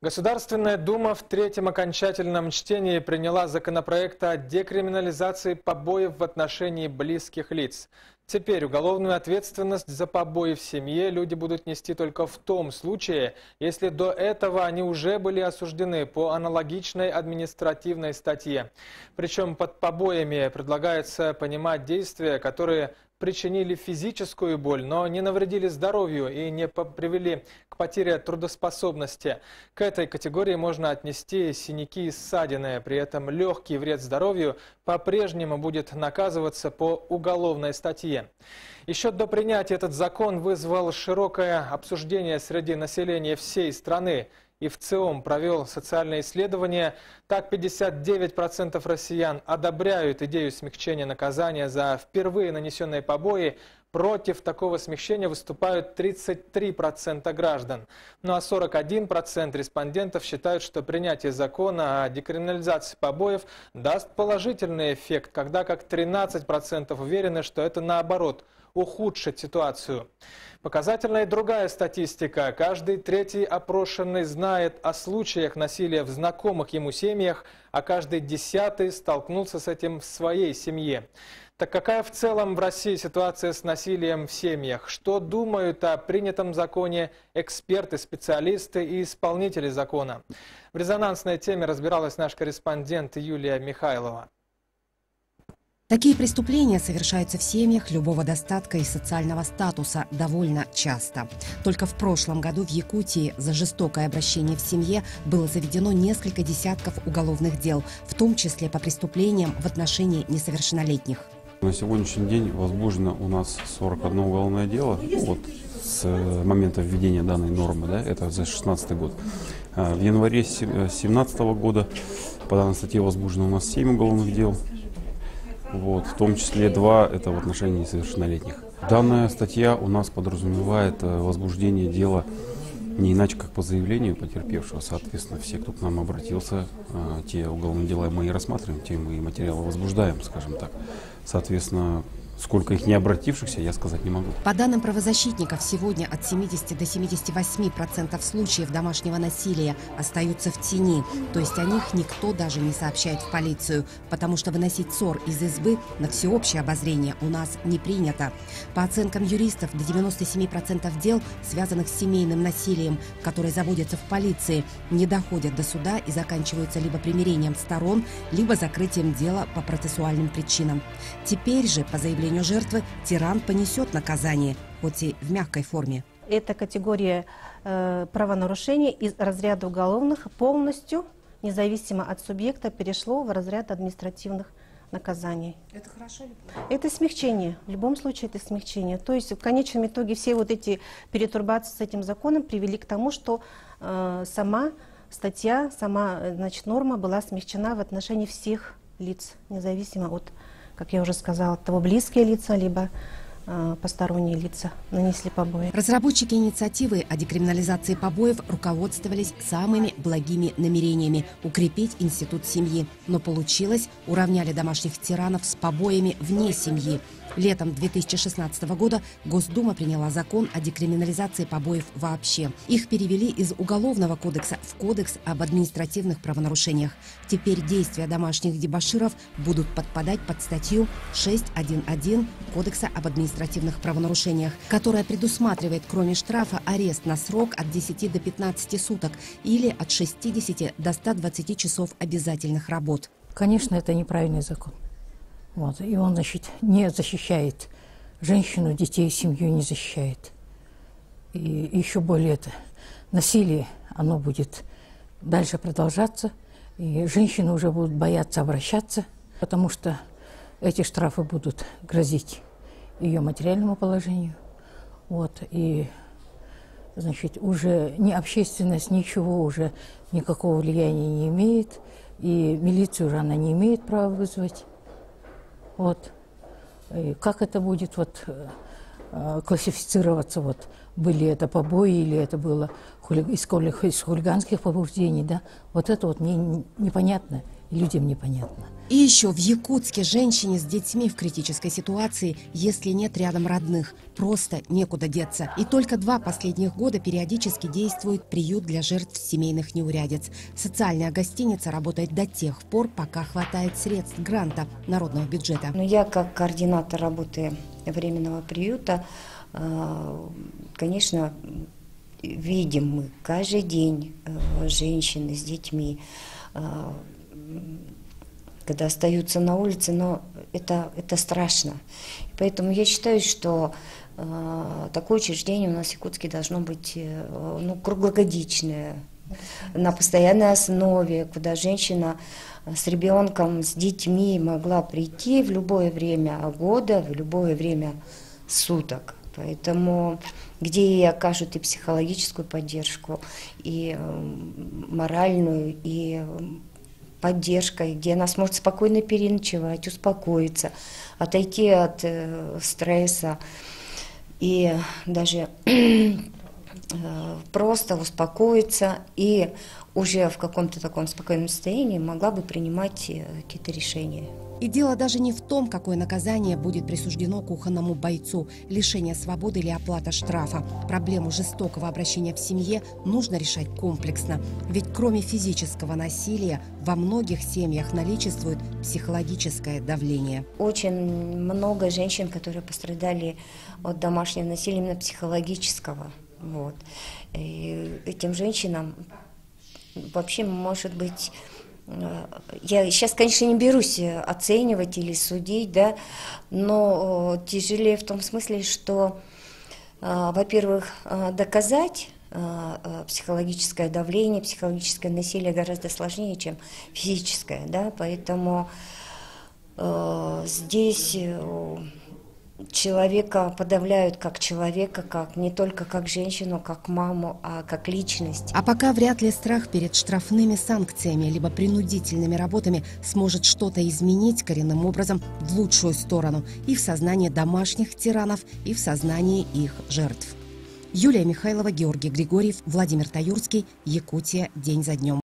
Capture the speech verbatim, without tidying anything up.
Государственная Дума в третьем окончательном чтении приняла законопроект о декриминализации побоев в отношении близких лиц. Теперь уголовную ответственность за побои в семье люди будут нести только в том случае, если до этого они уже были осуждены по аналогичной административной статье. Причем под побоями предлагается понимать действия, которые причинили физическую боль, но не навредили здоровью и не привели к потере трудоспособности. К этой категории можно отнести синяки и ссадины. При этом легкий вред здоровью по-прежнему будет наказываться по уголовной статье. Еще до принятия этот закон вызвал широкое обсуждение среди населения всей страны. И в ЦИОМ провел социальное исследование. Так, пятьдесят девять процентов россиян одобряют идею смягчения наказания за впервые нанесенные побои. Против такого смягчения выступают тридцать три процента граждан. Ну а сорок один процент респондентов считают, что принятие закона о декриминализации побоев даст положительный эффект, когда как тринадцать процентов уверены, что это наоборот ухудшит ситуацию. Показательна и другая статистика. Каждый третий опрошенный знает о случаях насилия в знакомых ему семьях, а каждый десятый столкнулся с этим в своей семье. Так какая в целом в России ситуация с насилием в семьях? Что думают о принятом законе эксперты, специалисты и исполнители закона? В резонансной теме разбиралась наш корреспондент Юлия Михайлова. Такие преступления совершаются в семьях любого достатка и социального статуса довольно часто. Только в прошлом году в Якутии за жестокое обращение в семье было заведено несколько десятков уголовных дел, в том числе по преступлениям в отношении несовершеннолетних. На сегодняшний день возбуждено у нас сорок одно уголовное дело вот, с момента введения данной нормы, да, это за две тысячи шестнадцатый год. В январе две тысячи семнадцатого года по данной статье возбуждено у нас семь уголовных дел. Вот, в том числе два это в отношении несовершеннолетних. Данная статья у нас подразумевает возбуждение дела не иначе, как по заявлению потерпевшего. Соответственно, все, кто к нам обратился, те уголовные дела мы и рассматриваем, те мы и материалы возбуждаем, скажем так. Соответственно, сколько их не обратившихся, я сказать не могу. По данным правозащитников, сегодня от семидесяти до семидесяти восьми процентов случаев домашнего насилия остаются в тени. То есть о них никто даже не сообщает в полицию, потому что выносить ссор из избы на всеобщее обозрение у нас не принято. По оценкам юристов, до девяноста семи процентов дел, связанных с семейным насилием, которые заводятся в полиции, не доходят до суда и заканчиваются либо примирением сторон, либо закрытием дела по процессуальным причинам. Теперь же, по заявлению жертвы, тиран понесет наказание, хоть и в мягкой форме. Эта категория э, правонарушений из разряда уголовных полностью, независимо от субъекта, перешло в разряд административных наказаний. Это хорошо или плохо? Это смягчение. В любом случае это смягчение. То есть в конечном итоге все вот эти перетурбации с этим законом привели к тому, что э, сама статья, сама значит, норма была смягчена в отношении всех лиц, независимо от, как я уже сказала, от того, близкие лица, либо э, посторонние лица нанесли побои. Разработчики инициативы о декриминализации побоев руководствовались самыми благими намерениями – укрепить институт семьи. Но получилось, уравняли домашних тиранов с побоями вне семьи. Летом две тысячи шестнадцатого года Госдума приняла закон о декриминализации побоев вообще. Их перевели из Уголовного кодекса в Кодекс об административных правонарушениях. Теперь действия домашних дебоширов будут подпадать под статью шесть один один Кодекса об административных правонарушениях, которая предусматривает, кроме штрафа, арест на срок от десяти до пятнадцати суток или от шестидесяти до ста двадцати часов обязательных работ. Конечно, это неправильный закон. Вот. И он, значит, не защищает женщину, детей, семью не защищает. И еще более это, насилие, оно будет дальше продолжаться, и женщины уже будут бояться обращаться, потому что эти штрафы будут грозить ее материальному положению. Вот. И, значит, уже ни общественность, ничего уже никакого влияния не имеет, и милицию уже она не имеет права вызвать. Вот. И как это будет вот, э, классифицироваться, вот, были это побои или это было хули... из, хули... из хулиганских побуждений, да? Вот это вот мне непонятно. и людям непонятно. И еще в Якутске женщине с детьми в критической ситуации, если нет рядом родных, просто некуда деться. И только два последних года периодически действует приют для жертв семейных неурядиц. Социальная гостиница работает до тех пор, пока хватает средств гранта народного бюджета. Но я как координатор работы временного приюта, конечно, видим мы каждый день женщины с детьми, когда остаются на улице, но это, это страшно. Поэтому я считаю, что э, такое учреждение у нас в Якутске должно быть э, ну, круглогодичное, на постоянной основе, куда женщина с ребенком, с детьми могла прийти в любое время года, в любое время суток. Поэтому где ей окажут и психологическую поддержку, и э, моральную, и поддержкой, где она сможет спокойно переночевать, успокоиться, отойти от э, стресса и даже э, просто успокоиться и уже в каком-то таком спокойном состоянии могла бы принимать э, какие-то решения. И дело даже не в том, какое наказание будет присуждено кухонному бойцу – лишение свободы или оплата штрафа. Проблему жестокого обращения в семье нужно решать комплексно. Ведь кроме физического насилия во многих семьях наличествует психологическое давление. Очень много женщин, которые пострадали от домашнего насилия, именно психологического. Вот. И этим женщинам вообще, может быть, я сейчас, конечно, не берусь оценивать или судить, да, но тяжелее в том смысле, что, во-первых, доказать психологическое давление, психологическое насилие гораздо сложнее, чем физическое, да, поэтому здесь человека подавляют как человека, как не только как женщину, как маму, а как личность. А пока вряд ли страх перед штрафными санкциями либо принудительными работами сможет что-то изменить коренным образом в лучшую сторону и в сознании домашних тиранов, и в сознании их жертв. Юлия Михайлова, Георгий Григорьев, Владимир Таюрский, Якутия. День за днем.